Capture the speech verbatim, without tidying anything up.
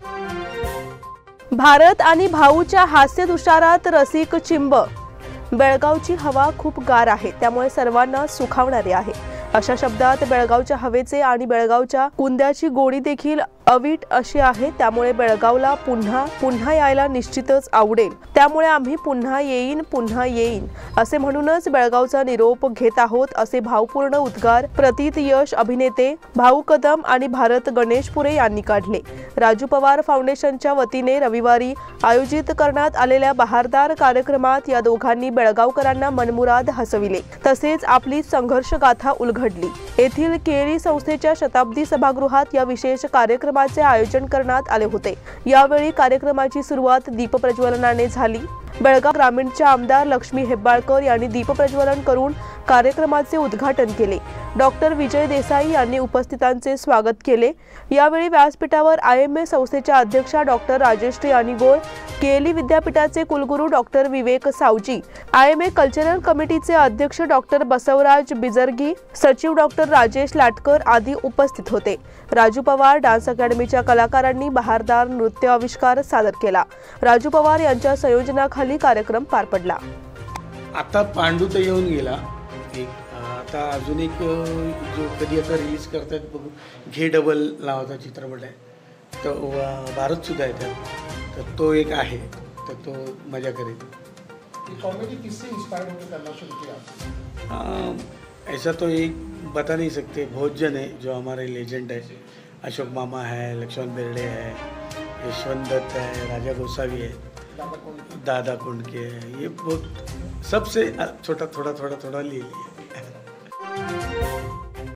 भारत आणि भाऊच्या हास्य तुषारात रसिक चिंब। बेळगावची हवा खूप गार आहे, त्यामुळे सर्वांना सुखावणारी आहे। अशा शब्दात बेळगावच्या हवेचे आणि बेळगावच्या कुंद्याची गोडी देखील अवीट अशी आहे। त्यामुळे बेळगावला पुन्हा पुन्हा यायला निश्चितच आवडेल। त्यामुळे आम्ही पुन्हा येईन पुन्हा येईन असे म्हणूनच बेळगावचा निरोप घेत आहोत, असे भावपूर्ण उद्गार प्रतीत यश अभिनेते भाऊ कदम आणि भारत गणेशपुरे यांनी काढले। राजू पवार फाउंडेशनच्या वतीने रविवारी आयोजित करण्यात आलेल्या बहारदार कार्यक्रमात या दोघांनी बेळगावकरांना मनमुराद हसविले, तसेच आपली संघर्ष गाथा उलगडली। येथील केरी संस्थेच्या शताब्दी सभागृहात या विशेष कार्यक्रमाचे आयोजन करण्यात आले होते। यावेळी कार्यक्रमाची सुरुवात दीपप्रज्वलनाने झाली। बेळगाव ग्रामीणच्या आमदार लक्ष्मी हेब्बाळकर यांनी दीपप्रज्वलन करून कार्यक्रमाचे उद्घाटन केले। डॉक्टर विजय देसाई यांनी उपस्थितांचे स्वागत केले। यावेळी व्यासपीठावर आय एम ए संस्थेच्या अध्यक्षा डॉक्टर राजेश्री अनिगोळ, केली विद्यापीठाचे कुलगुरू doctor Vivek Savji, I M A cultural कमिटीचे अध्यक्ष डॉक्टर बसवराज बिजरगी, सचिव डॉक्टर राजेश लाटकर आदी उपस्थित होते। राजू पवार डान्स अकॅडमीच्या कलाकारांनी बहारदार नृत्य आविष्कार सादर केला। राजू पवार यांच्या संयोजनाखाली कार्यक्रम पार पडला। आता पांडू तर येऊन गेला, एक आता अजून एक जो कधी आता रिलीज करतात बघू, घे डबल नावाचा चित्रपट आहे, तो भारत सुद्धा आहे त्यात, तर तो एक आहे, तर तो मजा करेल। कॉमेडी किससे इंस्पायर होकर करना शुरू किया? ऐसा तो एक बता नहीं सकते, बहुत जन है जो हमारे लेजेंड है। अशोक मामा है, लक्ष्मण बेर्डे है, यशवंत दत्त है, राजा गोसावी है, दादा कुंडके है, ये बहुत सबसे छोटा थोड़ा थोड़ा थोड़ा ले लिया।